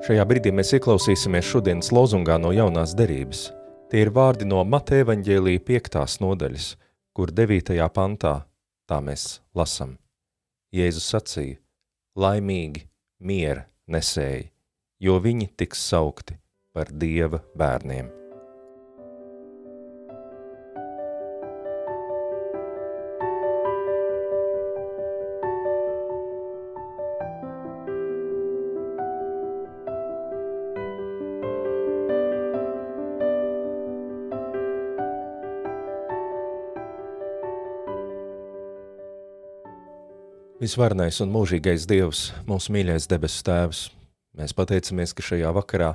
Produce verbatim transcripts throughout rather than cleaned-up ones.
Šajā brīdī mēs ieklausīsimies šodienas lozungā no jaunās derības. Tie ir vārdi no Mateja evaņģēlija piektās nodaļas, kur devītajā pantā tā mēs lasam. Jēzus sacīja: laimīgi miera nesēji, jo viņi tiks saukti par Dieva bērniem. Visvarenais un mūžīgais Dievs, mūsu mīļais debesu Tēvs, mēs pateicamies, ka šajā vakarā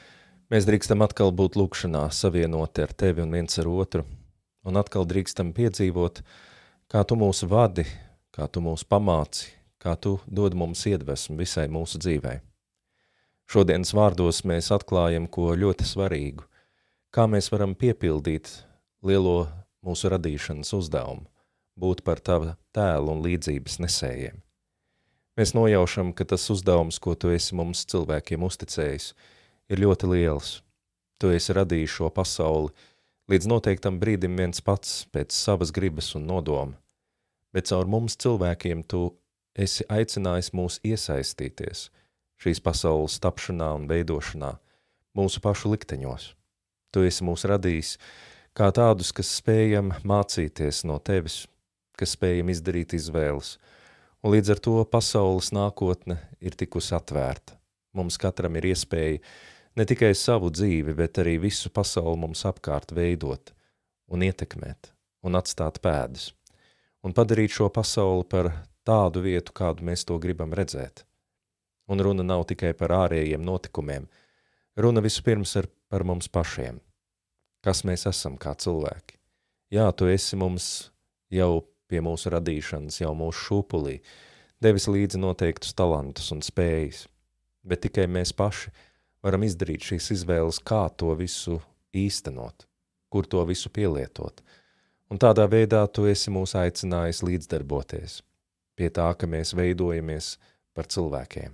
mēs drīkstam atkal būt lūkšanā, savienoti ar Tevi un viens ar otru, un atkal drīkstam piedzīvot, kā Tu mūs vadi, kā Tu mūs pamāci, kā Tu dod mums iedvesmu visai mūsu dzīvei. Šodienas vārdos mēs atklājam ko ļoti svarīgu, kā mēs varam piepildīt lielo mūsu radīšanas uzdevumu, būt par Tava tēlu un līdzības nesējiem. Mēs nojaušam, ka tas uzdevums, ko Tu esi mums cilvēkiem uzticējis, ir ļoti liels. Tu esi radījis šo pasauli līdz noteiktam brīdim viens pats pēc savas gribas un nodoma, bet caur mums cilvēkiem Tu esi aicinājis mūs iesaistīties šīs pasaules tapšanā un veidošanā, mūsu pašu likteņos. Tu esi mūs radījis kā tādus, kas spējam mācīties no Tevis, kas spējam izdarīt izvēles, un līdz ar to pasaules nākotne ir tikusi atvērta. Mums katram ir iespēja ne tikai savu dzīvi, bet arī visu pasauli mums apkārt veidot un ietekmēt un atstāt pēdas, un padarīt šo pasauli par tādu vietu, kādu mēs to gribam redzēt. Un runa nav tikai par ārējiem notikumiem, runa vispirms ir par mums pašiem, kas mēs esam kā cilvēki. Jā, Tu esi mums jau pie mūsu radīšanas, jau mūsu šūpulī, devis līdzi noteiktus talantus un spējas, bet tikai mēs paši varam izdarīt šīs izvēles, kā to visu īstenot, kur to visu pielietot. Un tādā veidā Tu esi mūs aicinājis līdzdarboties pie tā, ka mēs veidojamies par cilvēkiem.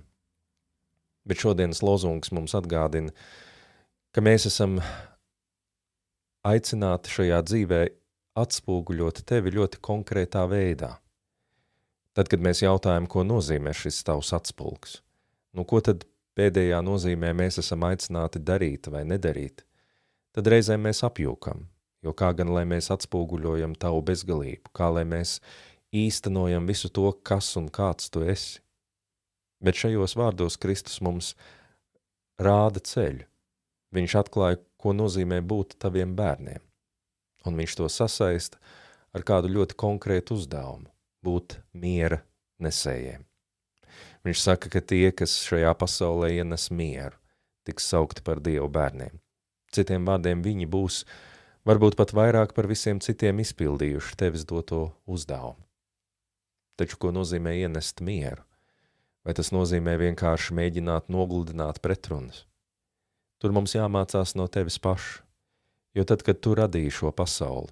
Bet šodienas lozungs mums atgādina, ka mēs esam aicināti šajā dzīvē atspūguļot Tevi ļoti konkrētā veidā. Tad, kad mēs jautājam, ko nozīmē šis Tavs atspulgs, nu ko tad pēdējā nozīmē mēs esam aicināti darīt vai nedarīt, tad reizēm mēs apjūkam, jo kā gan lai mēs atspūguļojam Tavu bezgalību, kā lai mēs īstenojam visu to, kas un kāds Tu esi. Bet šajos vārdos Kristus mums rāda ceļu. Viņš atklāja, ko nozīmē būt Taviem bērniem. Un viņš to sasaista ar kādu ļoti konkrētu uzdevumu – būt miera nesējiem. Viņš saka, ka tie, kas šajā pasaulē ienes mieru, tiks saukti par Dievu bērniem. Citiem vārdiem viņi būs varbūt pat vairāk par visiem citiem izpildījuši Tevis doto uzdevumu. Taču ko nozīmē ienest mieru? Vai tas nozīmē vienkārši mēģināt nogludināt pretrunas? Tur mums jāmācās no Tevis paša. Jo tad, kad Tu radīji šo pasauli,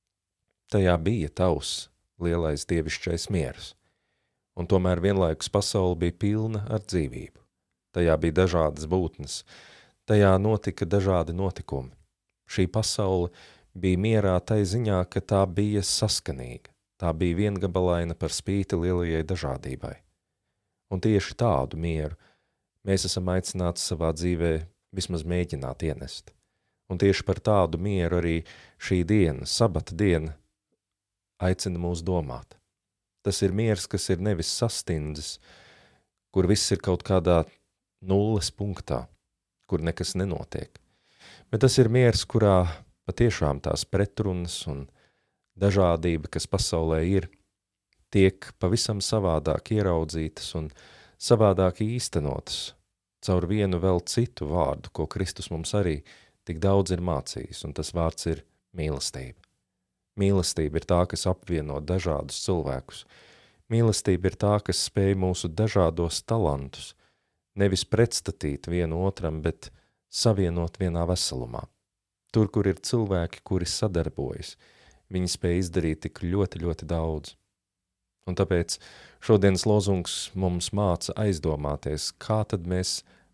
tajā bija Tavs lielais dievišķais miers, un tomēr vienlaikus pasaule bija pilna ar dzīvību. Tajā bija dažādas būtnes, tajā notika dažādi notikumi. Šī pasaule bija mierā tai ziņā, ka tā bija saskanīga, tā bija viengabalaina par spīti lielajai dažādībai. Un tieši tādu mieru mēs esam aicināti savā dzīvē vismaz mēģināt ienest. Un tieši par tādu mieru arī šī diena, sabata diena, aicina mūs domāt. Tas ir miers, kas ir nevis sastindzis, kur viss ir kaut kādā nulles punktā, kur nekas nenotiek. Bet tas ir miers, kurā patiešām tās pretrunas un dažādība, kas pasaulē ir, tiek pavisam savādāk ieraudzītas un savādāk īstenotas caur vienu vēl citu vārdu, ko Kristus mums arī tik daudz ir mācījis, un tas vārds ir mīlestība. Mīlestība ir tā, kas apvieno dažādus cilvēkus. Mīlestība ir tā, kas spēj mūsu dažādos talantus nevis pretstatīt vienu otram, bet savienot vienā veselumā. Tur, kur ir cilvēki, kuri sadarbojas, viņi spēj izdarīt tik ļoti, ļoti daudz. Un tāpēc šodienas lozungs mums māca aizdomāties, kā tad mēs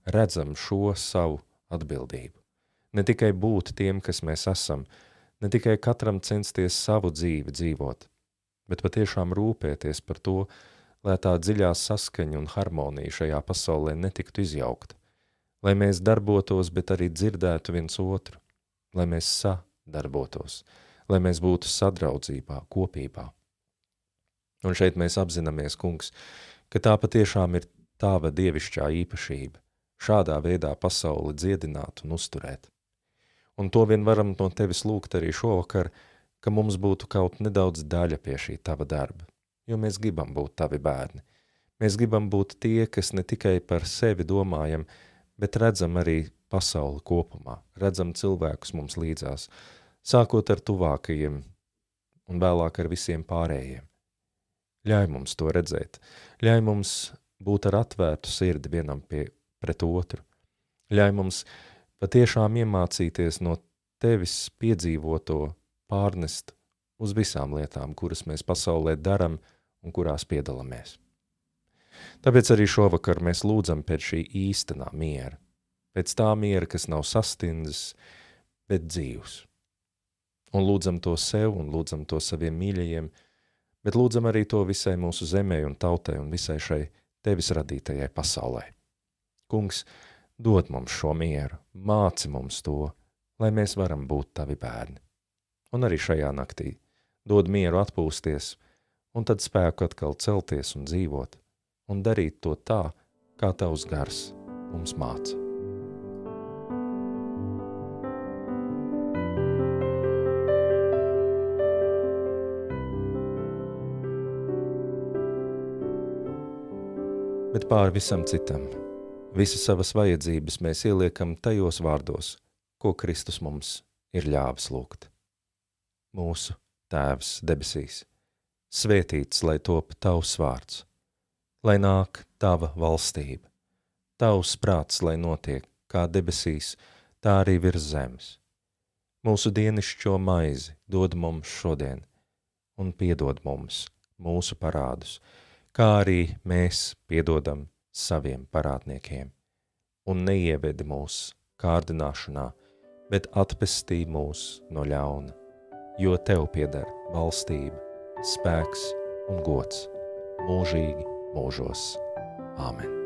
redzam šo savu atbildību. Ne tikai būt tiem, kas mēs esam, ne tikai katram censties savu dzīvi dzīvot, bet patiešām rūpēties par to, lai tā dziļā saskaņa un harmonija šajā pasaulē netiktu izjaukta, lai mēs darbotos, bet arī dzirdētu viens otru, lai mēs sadarbotos, lai mēs būtu sadraudzībā, kopībā. Un šeit mēs apzināmies, kungs, ka tā patiešām ir tava dievišķā īpašība, šādā veidā pasauli dziedināt un uzturēt. Un to vien varam no tevis lūgt arī šovakar, ka mums būtu kaut nedaudz daļa pie šī tava darba, jo mēs gribam būt tavi bērni. Mēs gribam būt tie, kas ne tikai par sevi domājam, bet redzam arī pasauli kopumā, redzam cilvēkus mums līdzās, sākot ar tuvākajiem un vēlāk ar visiem pārējiem. Ļauj mums to redzēt, ļauj mums būt ar atvērtu sirdi vienam pie, pret otru, ļauj mums patiešām iemācīties no tevis piedzīvoto pārnest uz visām lietām, kuras mēs pasaulē daram un kurās piedalāmies. Tāpēc arī šovakar mēs lūdzam pēc šī īstenā miera, pēc tā miera, kas nav sastindzis, bet dzīvs. Un lūdzam to sev un lūdzam to saviem mīļajiem, bet lūdzam arī to visai mūsu zemē un tautai un visai šai tevis radītajai pasaulē. Kungs, dod mums šo mieru, māci mums to, lai mēs varam būt tavi bērni. Un arī šajā naktī dod mieru atpūsties, un tad spēku atkal celties un dzīvot, un darīt to tā, kā tavs gars mums māca. Bet pāri visam citam, visas savas vajadzības mēs ieliekam tajos vārdos, ko Kristus mums ir ļāvis lūgt. Mūsu Tēvs debesīs, svētīts, lai top tavs vārds, lai nāk tava valstība, tavs prāts, lai notiek kā debesīs, tā arī virs zemes. Mūsu dienišķo maizi dod mums šodien, un piedod mums mūsu parādus, kā arī mēs piedodam saviem parādniekiem, un neievedi mūs kārdināšanā, bet atpestī mūs no ļauna, jo tev pieder valstība, spēks un gods mūžīgi mūžos. Āmen.